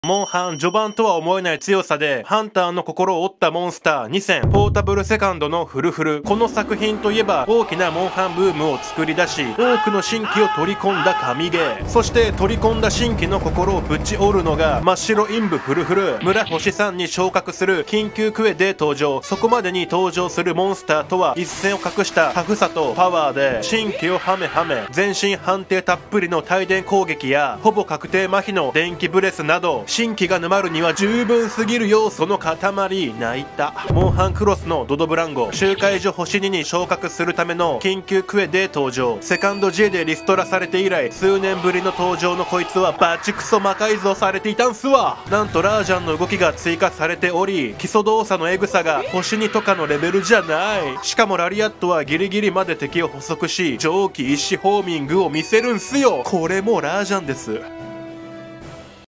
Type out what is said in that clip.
モンハン序盤とは思えない強さでハンターの心を折ったモンスター2戦ポータブルセカンドのフルフル。この作品といえば大きなモンハンブームを作り出し多くの新規を取り込んだ神ゲー。そして取り込んだ新規の心をぶち折るのが真っ白インブフルフル。村星さんに昇格する緊急クエで登場。そこまでに登場するモンスターとは一線を画したタフさとパワーで新規をハメハメ。全身判定たっぷりの帯電攻撃やほぼ確定麻痺の電気ブレスなど新規が沼るには十分すぎる要素の塊。泣いた。モンハンクロスのドドブランゴ集会所星2に昇格するための緊急クエで登場。セカンド J でリストラされて以来数年ぶりの登場のこいつはバチクソ魔改造されていたんすわ。なんとラージャンの動きが追加されており基礎動作のエグさが星2とかのレベルじゃない。しかもラリアットはギリギリまで敵を捕捉し蒸気一死ホーミングを見せるんすよ。これもラージャンです。